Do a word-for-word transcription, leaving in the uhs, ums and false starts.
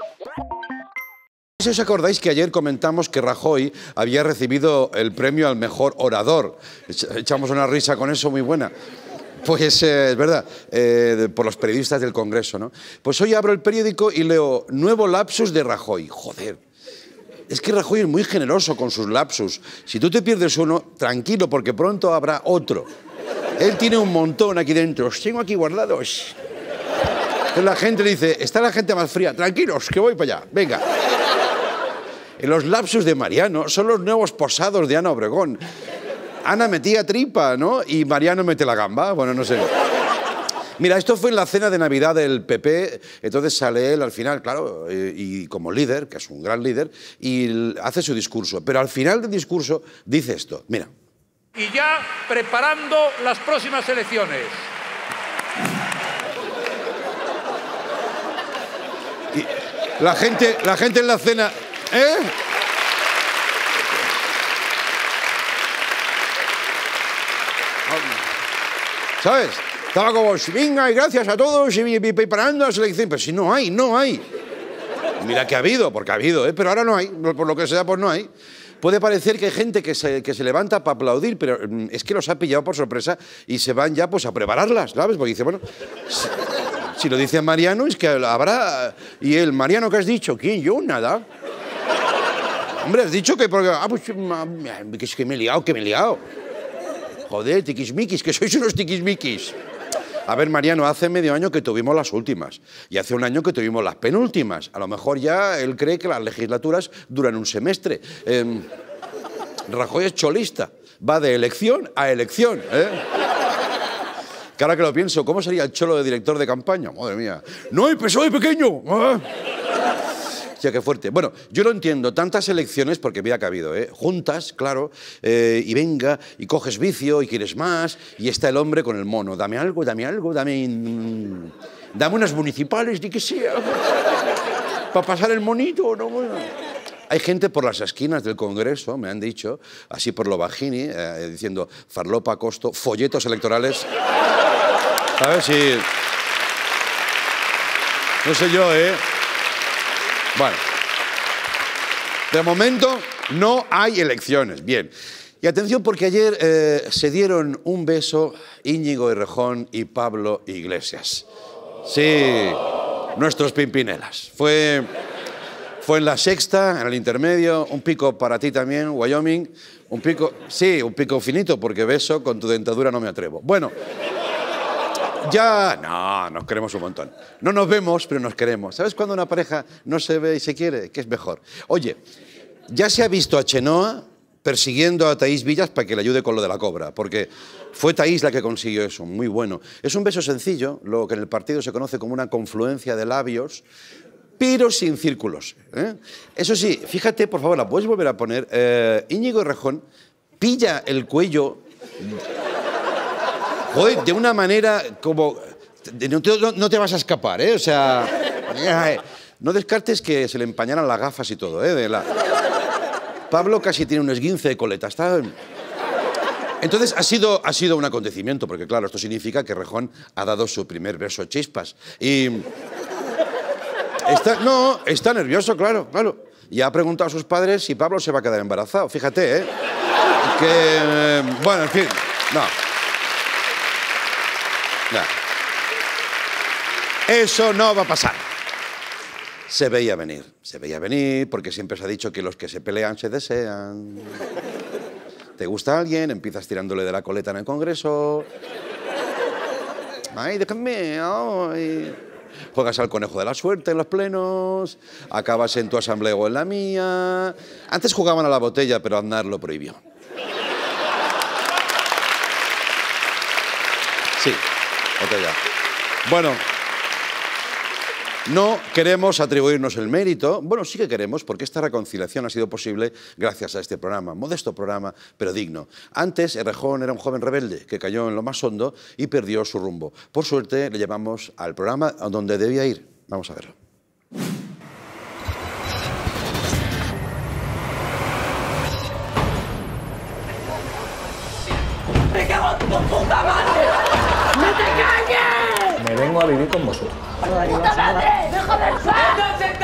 Si os acordáis que ayer comentamos que Rajoy había recibido el premio al mejor orador. Echamos una risa con eso muy buena. Pues eh, es verdad, eh, por los periodistas del Congreso, ¿no? Pues hoy abro el periódico y leo nuevo lapsus de Rajoy. Joder, es que Rajoy es muy generoso con sus lapsus. Si tú te pierdes uno, tranquilo, porque pronto habrá otro. Él tiene un montón aquí dentro, los tengo aquí guardados. Entonces la gente le dice, está la gente más fría, tranquilos, que voy para allá, venga. Los lapsus de Mariano son los nuevos posados de Ana Obregón. Ana metía tripa, ¿no? Y Mariano mete la gamba. Bueno, no sé. Mira, esto fue en la cena de Navidad del P P. Entonces sale él al final, claro, y, y como líder, que es un gran líder, y hace su discurso. Pero al final del discurso dice esto. Mira. Y ya preparando las próximas elecciones. Y la gente, la gente en la cena... ¿Eh? ¿Sabes? Estaba como, venga, y gracias a todos, y preparando la selección. Pero si no hay, no hay. Mira que ha habido, porque ha habido, ¿eh? Pero ahora no hay. Por lo que sea, pues no hay. Puede parecer que hay gente que se, que se levanta para aplaudir, pero es que los ha pillado por sorpresa y se van ya pues a prepararlas, ¿sabes? Porque dice, bueno... Si, si lo dice Mariano, es que habrá... Y él, Mariano, ¿qué has dicho? ¿Quién? Yo, nada. Hombre, has dicho que... Porque, ah, pues, que es que me he liado, que me he liado. Joder, tiquismiquis, que sois unos tiquismiquis. A ver, Mariano, hace medio año que tuvimos las últimas. Y hace un año que tuvimos las penúltimas. A lo mejor ya él cree que las legislaturas duran un semestre. Eh, Rajoy es cholista. Va de elección a elección, ¿eh? Que ahora que lo pienso, ¿cómo sería el cholo de director de campaña? Madre mía. ¡No hay P S O E pequeño! ¿Ah? Ya, qué fuerte. Bueno, yo lo entiendo, tantas elecciones, porque mira que ha habido, ¿eh? Juntas, claro, eh, y venga, y coges vicio, y quieres más, y está el hombre con el mono. Dame algo, dame algo, dame... Mm, dame unas municipales, ni que sea. Para pasar el monito, ¿no? Bueno. Hay gente por las esquinas del Congreso, me han dicho, así por lo bajini, eh, diciendo farlopa, costo, folletos electorales. A ver si... No sé yo, ¿eh? Bueno. De momento no hay elecciones. Bien. Y atención porque ayer eh, se dieron un beso Íñigo Errejón y Pablo Iglesias. Sí, nuestros Pimpinelas. Fue... Fue en la Sexta, en el intermedio, un pico para ti también, Wyoming. Un pico, sí, un pico finito, porque beso con tu dentadura no me atrevo. Bueno, ya, no, nos queremos un montón. No nos vemos, pero nos queremos. ¿Sabes cuando una pareja no se ve y se quiere? ¿Qué es mejor? Oye, ya se ha visto a Chenoa persiguiendo a Thaís Villas para que le ayude con lo de la cobra, porque fue Thaís la que consiguió eso, muy bueno. Es un beso sencillo, lo que en el partido se conoce como una confluencia de labios, pero sin círculos, ¿eh? Eso sí, fíjate, por favor, la puedes volver a poner. Eh, Íñigo Errejón pilla el cuello, joder, de una manera como... No te, no, no te vas a escapar, ¿eh? O sea, no descartes que se le empañaran las gafas y todo, ¿eh? De la... Pablo casi tiene un esguince de coleta, está... Entonces ha sido, ha sido un acontecimiento, porque claro, esto significa que Errejón ha dado su primer beso chispas. Y... Está, no, está nervioso, claro, claro. Y ha preguntado a sus padres si Pablo se va a quedar embarazado. Fíjate, ¿eh? Que, eh, bueno, en fin, no. no. Eso no va a pasar. Se veía venir, se veía venir, porque siempre se ha dicho que los que se pelean se desean. ¿Te gusta alguien? Empiezas tirándole de la coleta en el Congreso. Ay, déjame, ay... Juegas al conejo de la suerte en los plenos, acabas en tu asamblea o en la mía... Antes jugaban a la botella, pero Aznar lo prohibió. Sí, botella. Bueno, no queremos atribuirnos el mérito. Bueno, sí que queremos, porque esta reconciliación ha sido posible gracias a este programa. Modesto programa, pero digno. Antes, Errejón era un joven rebelde que cayó en lo más hondo y perdió su rumbo. Por suerte, le llevamos al programa a donde debía ir. Vamos a verlo. ¡Me cago en tu puta madre! ¡No te calles! Me vengo a vivir con vosotros. ¡Puta madre! ¡Deja de ser!